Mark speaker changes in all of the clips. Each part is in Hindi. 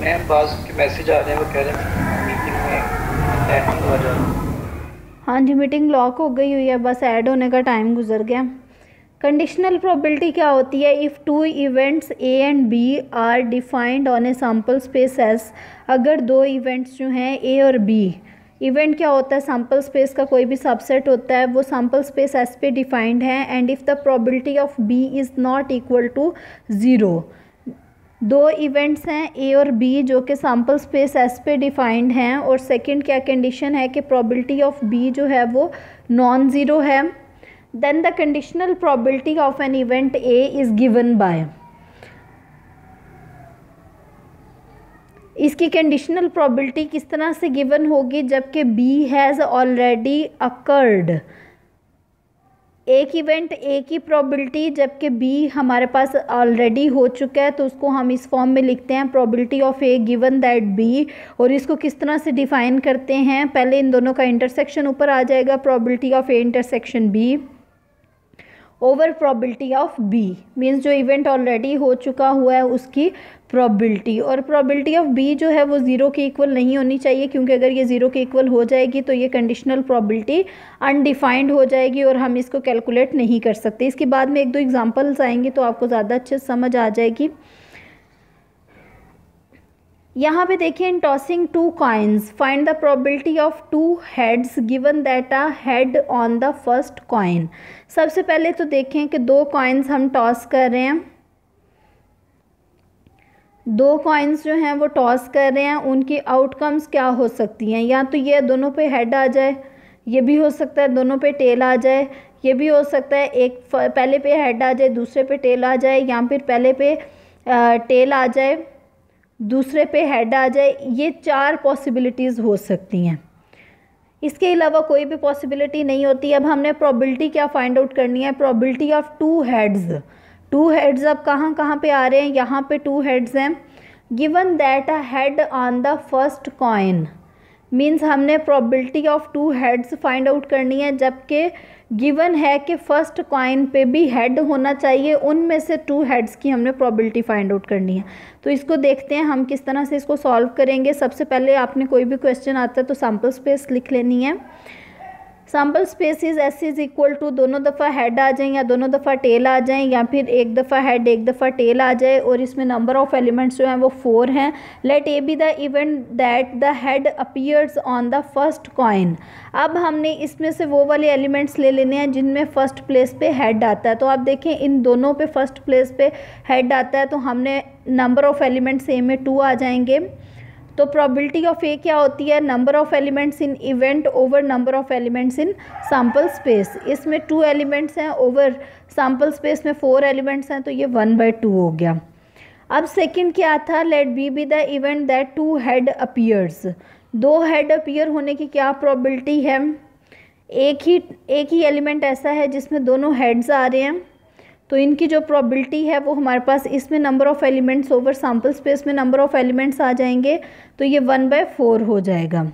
Speaker 1: मैम बाज के मैसेज आ रहे हैं, वो कह रहे हैं मीटिंग में ऐड नहीं हुआ जा रहा।
Speaker 2: हाँ जी, मीटिंग लॉक हो गई हुई है, बस ऐड होने का टाइम गुजर गया। कंडीशनल प्रोबेबिलिटी क्या होती है? If two events A and B are defined on a sample space S, अगर दो इवेंट्स जो हैं ए और बी, इवेंट क्या होता है? सैम्पल स्पेस का कोई भी सबसेट होता है, वो सैम्पल स्पेस एस पे डिफाइंड है। And if the probability of B is not equal to zero, दो इवेंट्स हैं ए और बी जो कि सैम्पल स्पेस एस पे डिफाइंड हैं, और सेकंड क्या कंडीशन है कि प्रोबेबिलिटी ऑफ बी जो है वो नॉन ज़ीरो है, then the conditional probability of an event A is given by, इसकी कंडीशनल प्रोबेबिलिटी किस तरह से गिवन होगी? जबकि बी हैज़ ऑलरेडी अकर्ड, एक इवेंट ए की प्रोबेबिलिटी जबकि बी हमारे पास ऑलरेडी हो चुका है, तो उसको हम इस फॉर्म में लिखते हैं probability of A given that B. और इसको किस तरह से डिफाइन करते हैं? पहले इन दोनों का इंटरसेक्शन ऊपर आ जाएगा, probability of A intersection B over probability of B, means जो इवेंट ऑलरेडी हो चुका हुआ है उसकी प्रोबेबिलिटी। और प्रोबेबिलिटी ऑफ बी जो है वो ज़ीरो के इक्वल नहीं होनी चाहिए, क्योंकि अगर ये ज़ीरो के इक्वल हो जाएगी तो ये कंडीशनल प्रोबेबिलिटी अनडिफाइंड हो जाएगी और हम इसको कैलकुलेट नहीं कर सकते। इसके बाद में एक दो एग्जांपल्स आएंगे तो आपको ज़्यादा अच्छे से समझ आ जाएगी। यहाँ पे देखिए, in tossing two coins find the probability of two heads given that a head on the first coin. सबसे पहले तो देखें कि दो कॉइन्स हम टॉस कर रहे हैं, दो कॉइन्स जो हैं वो टॉस कर रहे हैं, उनकी आउटकम्स क्या हो सकती हैं? या तो ये दोनों पे हेड आ जाए, ये भी हो सकता है दोनों पे टेल आ जाए, ये भी हो सकता है एक पहले पे हेड आ जाए दूसरे पे टेल आ जाए, या फिर पहले पे टेल आ जाए दूसरे पे हेड आ जाए। ये चार पॉसिबिलिटीज़ हो सकती हैं, इसके अलावा कोई भी पॉसिबिलिटी नहीं होती। अब हमने प्रोबेबिलिटी क्या फाइंड आउट करनी है? Probability of two heads. Two heads अब कहाँ कहाँ पे आ रहे हैं? यहाँ पे टू हेड्स हैं। Given that a head on the first coin, means हमने probability of two heads find out करनी है, जबकि गिवन है कि फर्स्ट कॉइन पे भी हेड होना चाहिए, उनमें से टू हेड्स की हमने प्रोबेबिलिटी फाइंड आउट करनी है। तो इसको देखते हैं हम किस तरह से इसको सॉल्व करेंगे। सबसे पहले आपने कोई भी क्वेश्चन आता है तो सैम्पल स्पेस लिख लेनी है। Sample spaces S is equal to दोनों दफ़ा हेड आ जाएं या दोनों दफ़ा टेल आ जाएं, या फिर एक दफ़ा हेड एक दफ़ा टेल आ जाए, और इसमें नंबर ऑफ़ एलिमेंट्स जो हैं वो 4 हैं। Let A be the event that the head appears on the first coin. अब हमने इसमें से वो वाले एलिमेंट्स ले लेने हैं जिनमें फ़र्स्ट प्लेस पे हेड आता है। तो आप देखें इन दोनों पे फ़र्स्ट प्लेस पे हेड आता है, तो हमने नंबर ऑफ़ एलिमेंट्स ए में 2 आ जाएंगे। तो प्रोबेबिलिटी ऑफ ए क्या होती है? Number of elements in event over number of elements in sample space. इसमें 2 एलिमेंट्स हैं, ओवर सैम्पल स्पेस में 4 एलिमेंट्स हैं, तो ये 1/2 हो गया। अब सेकंड क्या था? Let B be the event that two head appears. दो हेड अपीयर होने की क्या प्रोबेबिलिटी है? एक ही एलिमेंट ऐसा है जिसमें दोनों हेड्स आ रहे हैं, तो इनकी जो प्रोबेबिलिटी है वो हमारे पास इसमें number of elements over sample space में नंबर ऑफ़ एलिमेंट्स आ जाएंगे, तो ये 1/4 हो जाएगा।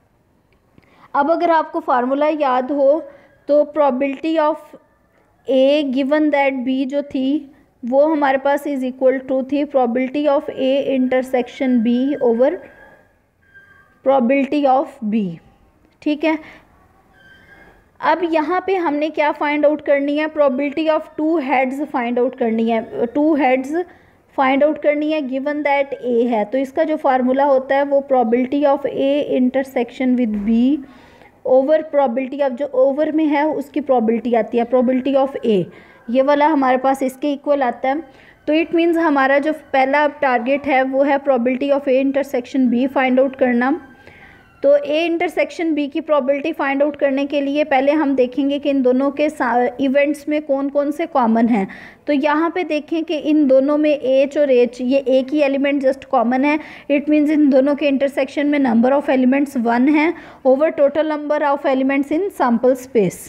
Speaker 2: अब अगर आपको फार्मूला याद हो तो probability of A given that B जो थी वो हमारे पास इज़ इक्वल टू थी probability of A intersection B over probability of B. ठीक है, अब यहाँ पे हमने क्या फाइंड आउट करनी है? Probability of two heads find out करनी है। टू हेड्स फाइंड आउट करनी है गिवन दैट ए है, तो इसका जो फार्मूला होता है वो probability of A intersection with B over probability of, जो ओवर में है उसकी प्रोबेबिलिटी आती है प्रोबेबिलिटी ऑफ ए, ये वाला हमारे पास इसके इक्वल आता है। तो इट मीन्स हमारा जो पहला टारगेट है वो है probability of A intersection B find out करना। तो ए इंटरसेक्शन बी की प्रोबेबिलिटी फाइंड आउट करने के लिए पहले हम देखेंगे कि इन दोनों के इवेंट्स में कौन कौन से कॉमन हैं। तो यहाँ पे देखें कि इन दोनों में एच और एच, ये एक ही एलिमेंट जस्ट कॉमन है। इट मीन्स इन दोनों के इंटरसेक्शन में नंबर ऑफ़ एलिमेंट्स 1 हैं over total number of elements in sample space.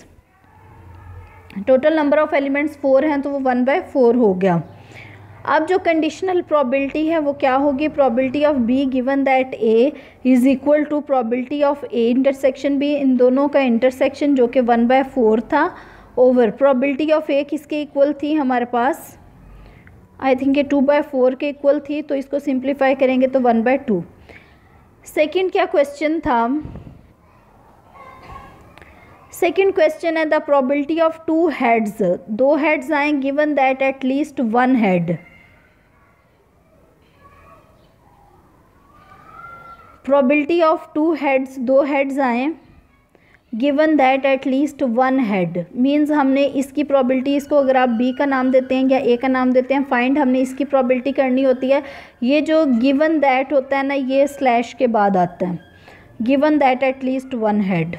Speaker 2: Total number of elements 4 हैं, तो वो 1/4 हो गया। अब जो कंडीशनल प्रोबेबिलिटी है वो क्या होगी? Probability of B given that A is equal to probability of A intersection B, इन दोनों का इंटरसेक्शन जो कि 1/4 था, ओवर प्रोबेबिलिटी ऑफ ए किसके इक्वल थी हमारे पास? आई थिंक ये 2/4 के इक्वल थी, तो इसको सिंप्लीफाई करेंगे तो 1/2। सेकंड क्या क्वेश्चन था? सेकंड क्वेश्चन है the probability of 2 heads, 2 heads आए गिवन दैट एटलीस्ट 1 head. Probability of 2 heads, 2 heads आए गिवन दैट एटलीस्ट 1 हेड, मीन्स हमने इसकी प्रोबेबिलिटी, इसको अगर आप बी का नाम देते हैं या ए का नाम देते हैं, फाइंड हमने इसकी प्रोबेबिलिटी करनी होती है। ये जो गिवन दैट होता है ना, ये स्लैश के बाद आता है, गिवन दैट एटलीस्ट 1 head.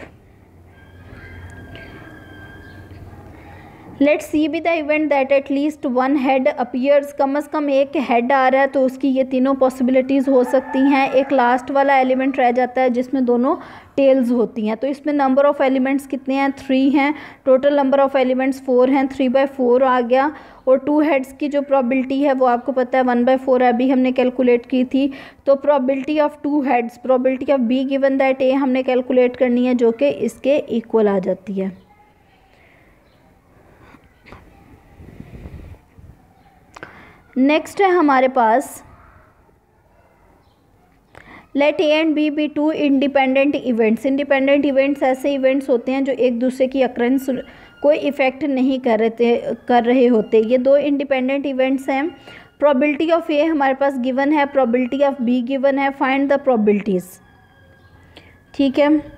Speaker 2: Let's see B the event that एटलीस्ट 1 हेड अपीयर्स, कम से कम एक हेड आ रहा है, तो उसकी ये तीनों पॉसिबिलिटीज़ हो सकती हैं। एक लास्ट वाला एलिमेंट रह जाता है जिसमें दोनों टेल्स होती हैं, तो इसमें नंबर ऑफ़ एलिमेंट्स कितने हैं? 3 हैं। टोटल नंबर ऑफ़ एलिमेंट्स 4 हैं, 3/4 आ गया। और 2 हेड्स की जो प्रोबेबिलिटी है वो आपको पता है 1/4 अभी हमने कैलकुलेट की थी। तो probability of 2 heads, probability of B given that A हमने कैलकुलेट करनी है, जो कि इसके इक्वल आ जाती है। नेक्स्ट है हमारे पास let A and B be 2 independent events. Independent events ऐसे इवेंट्स होते हैं जो एक दूसरे की अक्रेंस कोई इफ़ेक्ट नहीं कर रहे होते। ये 2 इंडिपेंडेंट इवेंट्स हैं। प्रोबेबिलिटी ऑफ ए हमारे पास गिवन है, प्रोबेबिलिटी ऑफ बी गिवन है, फाइंड द प्रोबेबिलिटीज़। ठीक है,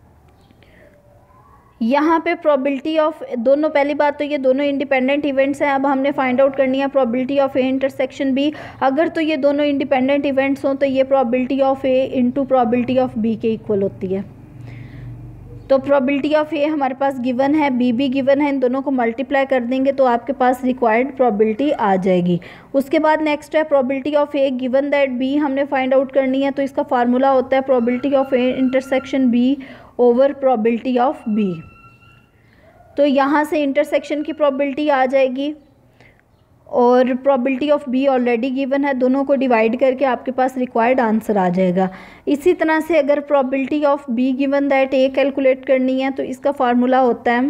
Speaker 2: यहाँ पे प्रोबेबिलिटी ऑफ दोनों, पहली बात तो ये दोनों इंडिपेंडेंट इवेंट्स हैं। अब हमने फाइंड आउट करनी है probability of A intersection B. अगर तो ये दोनों इंडिपेंडेंट इवेंट्स हों तो ये probability of A into probability of B के इक्वल होती है। तो प्रोबेबिलिटी ऑफ ए हमारे पास गिवन है, बी भी गिवन है, इन दोनों को मल्टीप्लाई कर देंगे तो आपके पास रिक्वायर्ड प्रोबेबिलिटी आ जाएगी। उसके बाद नेक्स्ट है probability of A given that B हमने फाइंड आउट करनी है, तो इसका फार्मूला होता है probability of A intersection B over probability of B. तो यहाँ से इंटरसेक्शन की प्रोबेबिलिटी आ जाएगी और probability of B already given है, दोनों को डिवाइड करके आपके पास रिक्वायर्ड आंसर आ जाएगा। इसी तरह से अगर probability of B given that A calculate करनी है तो इसका फार्मूला होता है,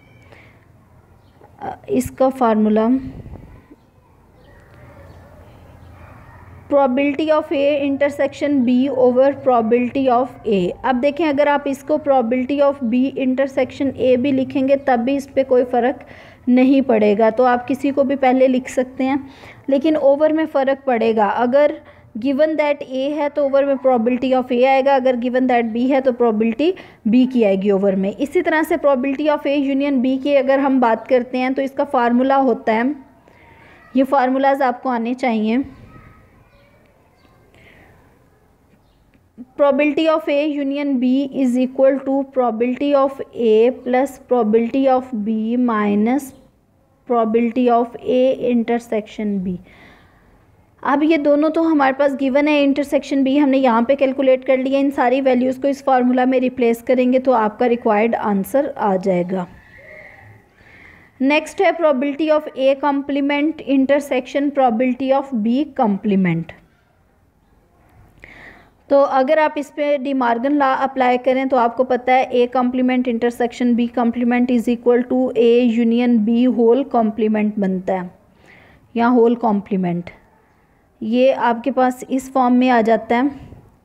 Speaker 2: इसका formula probability of A intersection B over probability of A. अब देखें, अगर आप इसको probability of B intersection A भी लिखेंगे तब भी इस पर कोई फ़र्क नहीं पड़ेगा, तो आप किसी को भी पहले लिख सकते हैं, लेकिन ओवर में फ़र्क पड़ेगा। अगर गिवन दैट ए है तो ओवर में प्रोबेबिलिटी ऑफ ए आएगा, अगर गिवन दैट बी है तो प्रोबेबिलिटी बी की आएगी ओवर में। इसी तरह से probability of A union B की अगर हम बात करते हैं तो इसका फार्मूला होता है, ये फार्मूलाज आपको आने चाहिए, probability of A union B is equal to probability of A plus probability of B minus probability of A intersection B. अब ये दोनों तो हमारे पास गिवन है, इंटरसेक्शन बी हमने यहाँ पे कैलकुलेट कर लिया। इन सारी वैल्यूज़ को इस फार्मूला में रिप्लेस करेंगे तो आपका रिक्वायर्ड आंसर आ जाएगा। नेक्स्ट है probability of A complement intersection probability of B complement. तो अगर आप इस पे डी मॉर्गन लॉ अप्लाई करें तो आपको पता है A complement intersection B complement is equal to A union B whole complement बनता है, या होल कॉम्प्लीमेंट। ये आपके पास इस फॉर्म में आ जाता है।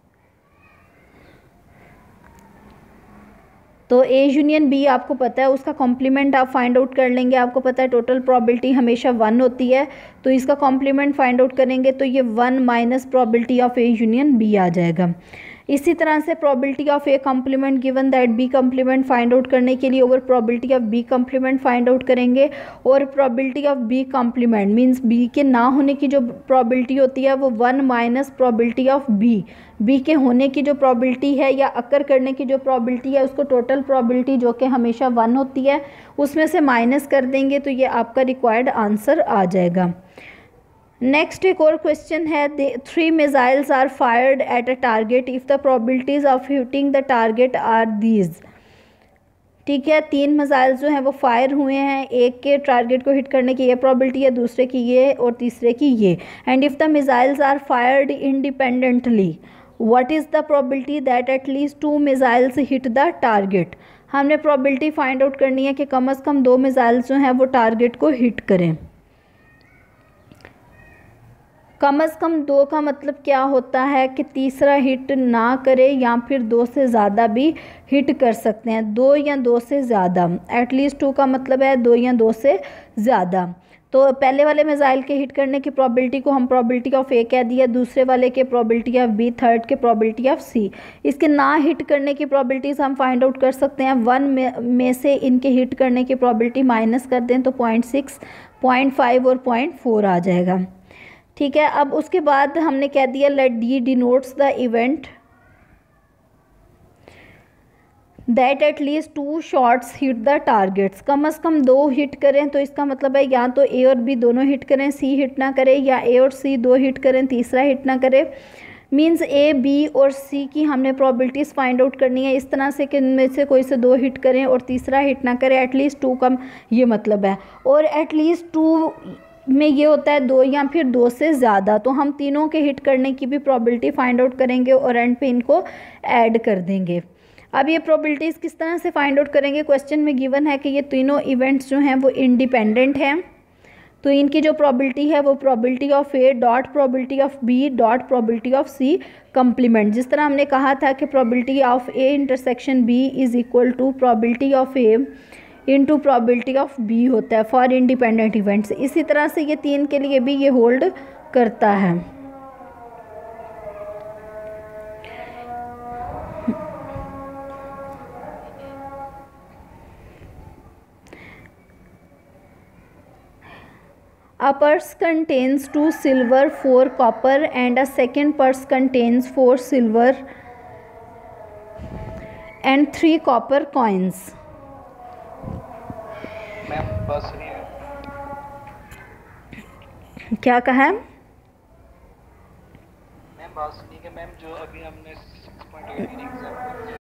Speaker 2: तो ए यूनियन बी आपको पता है, उसका कॉम्प्लीमेंट आप फाइंड आउट कर लेंगे। आपको पता है टोटल प्रोबेबिलिटी हमेशा 1 होती है, तो इसका कॉम्प्लीमेंट फाइंड आउट करेंगे तो ये 1 minus probability of A union B आ जाएगा। इसी तरह से probability of A complement given that B complement find out करने के लिए over probability of B complement find out करेंगे, और probability of B complement means B के ना होने की जो प्रोबेबिलिटी होती है वो 1 माइनस प्रोबेबिलिटी ऑफ बी के होने की जो प्रोबेबिलिटी है या अकर करने की जो प्रोबेबिलिटी है उसको टोटल प्रोबेबिलिटी जो कि हमेशा 1 होती है उसमें से माइनस कर देंगे तो ये आपका रिक्वायर्ड आंसर आ जाएगा। नेक्स्ट एक और क्वेश्चन है, 3 missiles are fired at a target if the probabilities of hitting the target are these. ठीक है, 3 मिसाइल्स जो हैं वो फायर हुए हैं, एक के टारगेट को हिट करने की ये प्रोबेबिलिटी है, दूसरे की ये और तीसरे की ये। And if the missiles are fired independently what is the probability that एटलीस्ट 2 मिसाइल्स हिट द टारगेट। हमने प्रोबेबिलिटी फाइंड आउट करनी है कि कम से कम 2 मिसाइल्स जो हैं वो टारगेट को हिट करें। कम से कम 2 का मतलब क्या होता है कि तीसरा हिट ना करे या फिर 2 से ज़्यादा भी हिट कर सकते हैं, 2 या 2 से ज़्यादा। एटलीस्ट 2 का मतलब है 2 या 2 से ज़्यादा। तो पहले वाले मिसाइल के हिट करने की प्रोबेबिलिटी को हम प्रोबेबिलिटी ऑफ ए कह दिया, दूसरे वाले के प्रोबेबिलिटी ऑफ बी, थर्ड के प्रोबेबिलिटी ऑफ सी। इसके ना हिट करने की प्रोबेबिलिटीज़ हम फाइंड आउट कर सकते हैं। 1 में से इनके हिट करने की प्रोबेबिलिटी माइनस कर दें तो 0.6, 0.5 और 0.4 आ जाएगा। ठीक है, अब उसके बाद हमने कह दिया let D denotes the event that at least 2 shots hit the targets. कम से कम 2 हिट करें, तो इसका मतलब है या तो ए और बी दोनों हिट करें, सी हिट ना करे, या ए और सी 2 हिट करें, तीसरा हिट ना करे। मींस ए, बी और सी की हमने प्रोबेबिलिटीज़ फाइंड आउट करनी है इस तरह से कि इनमें से कोई से 2 हिट करें और तीसरा हिट ना करे, एटलीस्ट 2 का ये मतलब है। और एटलीस्ट 2 में ये होता है 2 या फिर 2 से ज़्यादा, तो हम तीनों के हिट करने की भी प्रोबेबिलिटी फाइंड आउट करेंगे और एंड पे इनको ऐड कर देंगे। अब ये प्रोबेबिलिटीज़ किस तरह से फाइंड आउट करेंगे, क्वेश्चन में गिवन है कि ये तीनों इवेंट्स जो हैं वो इंडिपेंडेंट हैं, तो इनकी जो प्रोबेबिलिटी है वो probability of A dot probability of B dot probability of C complement. जिस तरह हमने कहा था कि probability of A intersection B is equal to probability of A into probability of B होता है फॉर इंडिपेंडेंट इवेंट्स। इसी तरह से ये 3 के लिए भी ये होल्ड करता है। A purse contains 2 silver, 4 copper and a second purse contains 4 silver and 3 copper coins.
Speaker 1: Ma'am बस नहीं है।
Speaker 2: क्या कहा है?
Speaker 1: मैम बात सुनिए कि मैम जो अभी हमने 6.8 एग्जाम्पल